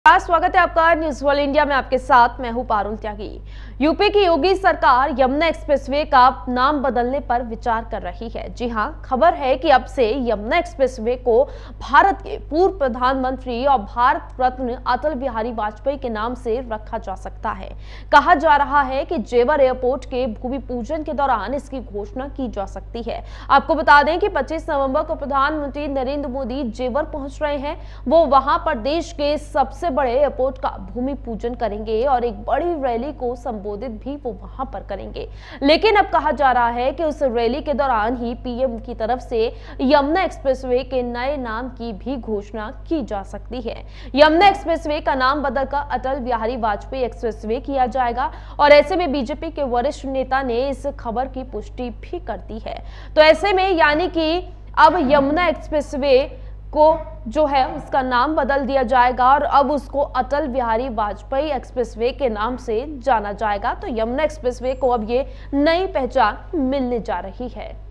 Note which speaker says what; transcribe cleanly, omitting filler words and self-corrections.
Speaker 1: स्वागत है आपका न्यूज वर्ल्ड इंडिया में। आपके साथ मैं हूं पारुल त्यागी। यूपी की योगी सरकार यमुना एक्सप्रेसवे का नाम बदलने पर विचार कर रही है। जी हां, खबर है कि अब से यमुना एक्सप्रेसवे को भारत के पूर्व प्रधानमंत्री और भारत रत्न अटल बिहारी वाजपेयी के नाम से रखा जा सकता है। कहा जा रहा है कि जेवर एयरपोर्ट के भूमि पूजन के दौरान इसकी घोषणा की जा सकती है। आपको बता दें कि 25 नवंबर को प्रधानमंत्री नरेंद्र मोदी जेवर पहुंच रहे हैं। वो वहां पर देश के सबसे बड़े एयरपोर्ट का भूमि पूजन करेंगे और एक बड़ी रैली को संबोधित भी वो वहां पर करेंगे। लेकिन अब कहा जा रहा है कि उस रैली के दौरान ही पीएम की तरफ से यमुना एक्सप्रेसवे के नए नाम की भी घोषणा की जा सकती है। यमुना एक्सप्रेसवे का नाम बदलकर अटल बिहारी वाजपेयी एक्सप्रेसवे किया जाएगा और ऐसे में बीजेपी के वरिष्ठ नेता ने इस खबर की पुष्टि भी कर दी है। तो ऐसे में यानी कि अब यमुना एक्सप्रेसवे को जो है उसका नाम बदल दिया जाएगा और अब उसको अटल बिहारी वाजपेयी एक्सप्रेसवे के नाम से जाना जाएगा। तो यमुना एक्सप्रेसवे को अब ये नई पहचान मिलने जा रही है।